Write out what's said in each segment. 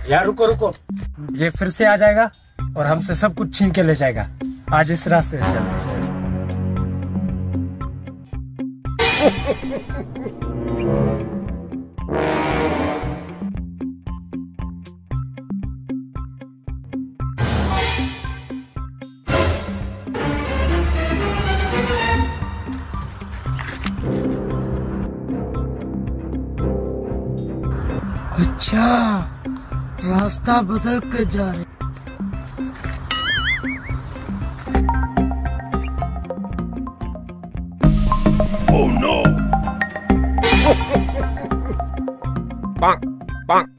यार रुको रुको, ये फिर से आ जाएगा और हमसे सब कुछ छीन के ले जाएगा। आज इस रास्ते से चलते हैं। अच्छा, रास्ता बदल के जा रहे। Oh no! Bonk, bonk.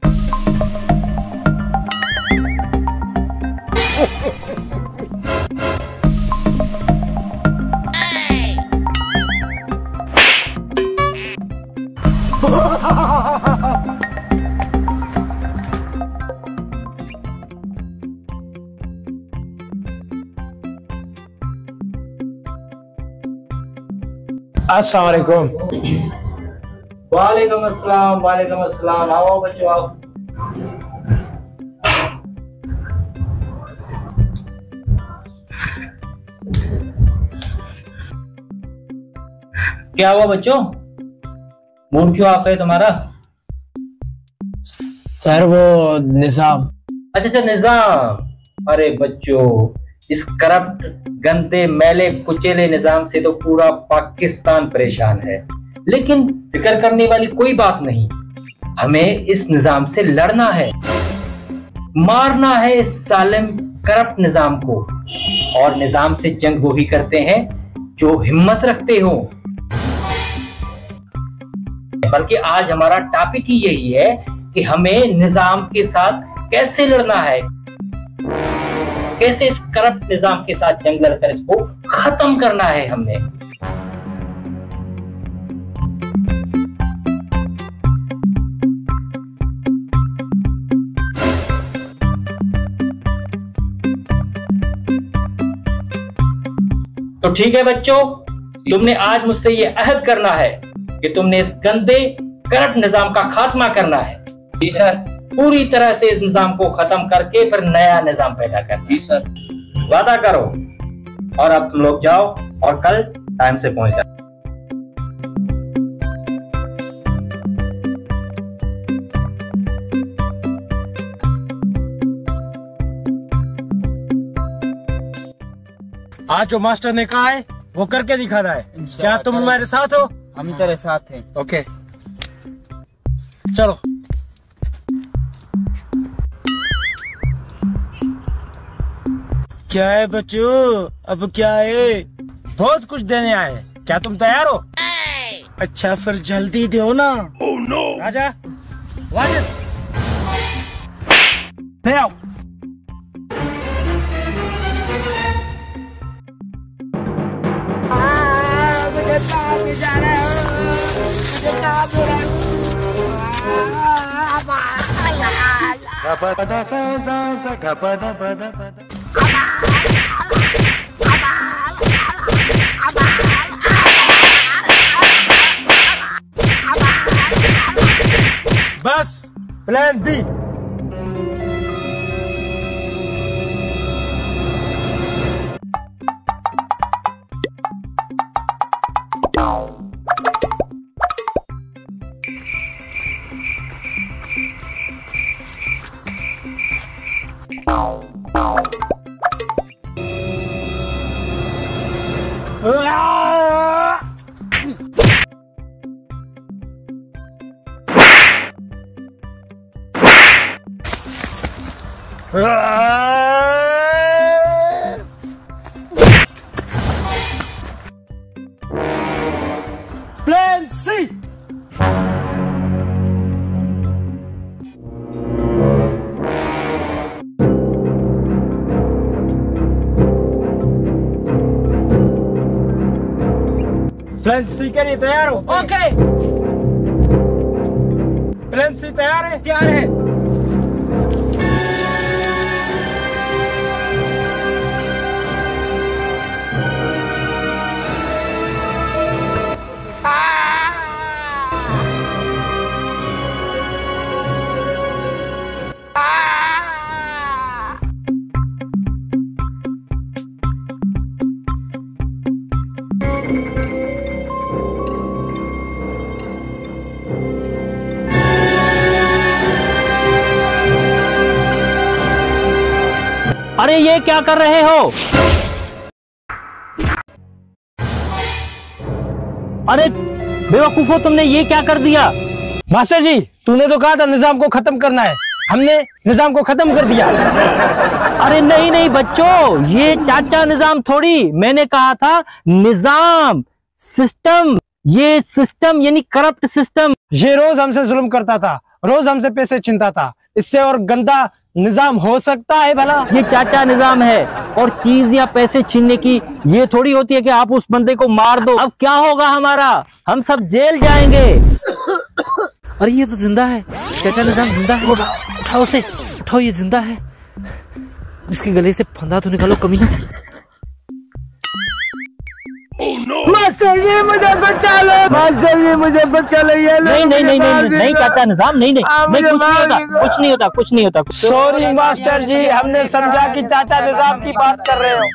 अस्सलाम वालेकुम। वालेकुम अस्सलाम, वालेकुम अस्सलाम। आओ बच्चों आओ। क्या हुआ बच्चों, मूड क्यों ऑफ है तुम्हारा? सर वो निजाम। अच्छा निजाम। अरे बच्चों, इस करप्ट गंदे मैले कुचेले निजाम से तो पूरा पाकिस्तान परेशान है, लेकिन फिक्र करने वाली कोई बात नहीं। हमें इस निजाम से लड़ना है, मारना है इस सालिम करप्ट निजाम को। और निजाम से जंग वो ही करते हैं जो हिम्मत रखते हो। बल्कि आज हमारा टॉपिक ही यही है कि हमें निजाम के साथ कैसे लड़ना है, कैसे इस करप्ट निजाम के साथ जंग लड़कर इसको खत्म करना है हमने। तो ठीक है बच्चों, तुमने आज मुझसे ये अहद करना है कि तुमने इस गंदे करप्ट निजाम का खात्मा करना है। जी सर। पूरी तरह से इस निजाम को खत्म करके फिर नया निजाम पैदा करना। जी सर। वादा करो। और अब तुम लोग जाओ और कल टाइम से पहुंच जाओ। आज जो मास्टर ने कहा है वो करके दिखाना है। क्या तुम हमारे साथ हो? हम तेरे साथ हैं। ओके चलो। क्या है बच्चों, अब क्या है? बहुत कुछ देने आए हैं। क्या तुम तैयार हो? अच्छा फिर जल्दी दो ना। Oh no! राजा वाजिद ले आओ। मुझे कहाँ ले जा रहे हो? मुझे कहाँ ले रहे हो? बस plan B. Plan C. Plan C के लिए तैयार हो? ओके। प्लान सी तैयार है? तैयार है। अरे ये क्या कर रहे हो? अरे बेवकूफो, तुमने ये क्या कर दिया? मास्टर जी, तूने तो कहा था निजाम को खत्म करना है, हमने निजाम को खत्म कर दिया। अरे नहीं नहीं बच्चों, ये चाचा निजाम थोड़ी, मैंने कहा था निजाम, सिस्टम। ये सिस्टम यानी करप्ट सिस्टम। ये रोज हमसे जुल्म करता था, रोज हमसे पैसे छीनता था, इससे और गंदा निजाम हो सकता है भला? ये चाचा निजाम है, और चीज या पैसे छीनने की ये थोड़ी होती है कि आप उस बंदे को मार दो। अब क्या होगा हमारा? हम सब जेल जाएंगे। अरे ये तो जिंदा है, चाचा निजाम जिंदा है। उठाओ उसे, उठाओ, ये जिंदा है। इसके गले से फंदा तो निकालो कमीना। मास्टर जी मुझे बचा लो, मास्टर जी मुझे बचा लो। ये नहीं नहीं नहीं नहीं नहीं चाचा निजाम, नहीं नहीं नहीं, कुछ नहीं होता, कुछ नहीं होता, कुछ नहीं होता। सॉरी मास्टर जी, हमने समझा कि चाचा निजाम की बात कर रहे हो।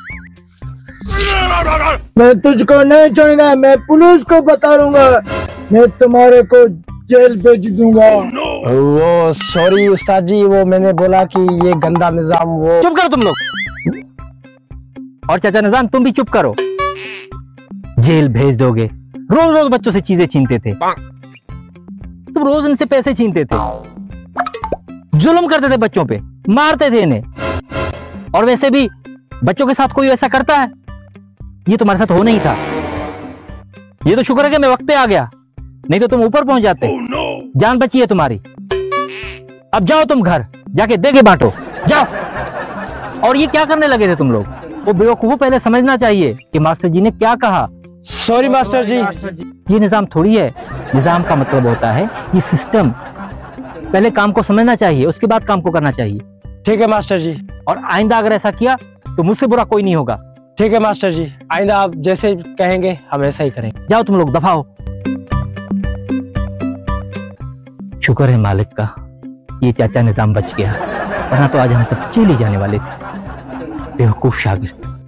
मैं तुझको नहीं छोड़ूंगा, मैं पुलिस को बता दूंगा, मैं तुम्हारे को जेल भेज दूंगा। वो सॉरी उस्ताद जी, वो मैंने बोला कि ये गंदा निजाम। वो चुप करो तुम लोग, और चाचा निजाम तुम भी चुप करो। जेल भेज दोगे? रोज रोज बच्चों से चीजें छीनते थे तुम, रोज इनसे पैसे छीनते थे, जुल्म करते थे बच्चों पे, मारते थे इन्हें। और वैसे भी बच्चों के साथ कोई ऐसा करता है? ये तुम्हारे साथ हो नहीं था। ये तो शुक्र है कि मैं वक्त पे आ गया, नहीं तो तुम ऊपर पहुंच जाते। जान बची है तुम्हारी। अब जाओ तुम घर, जाके देगे बांटो, जाओ। और ये क्या करने लगे थे तुम लोग? वो बेवकूफों, पहले समझना चाहिए कि मास्टर जी ने क्या कहा। Sorry master ji. ये निजाम थोड़ी है, निजाम का मतलब होता है ये सिस्टम। पहले काम को समझना चाहिए, उसके बाद काम को करना चाहिए। ठीक है मास्टर जी। और आइंदा अगर ऐसा किया तो मुझसे बुरा कोई नहीं होगा। ठीक है मास्टर जी, आइंदा आप जैसे कहेंगे हम ऐसा ही करेंगे। जाओ तुम लोग, दफा हो। शुक्र है मालिक का, ये चाचा निजाम बच गया, वरना तो आज हम सब जेल ही जाने वाले थे। बेवकूफ शागिर्द।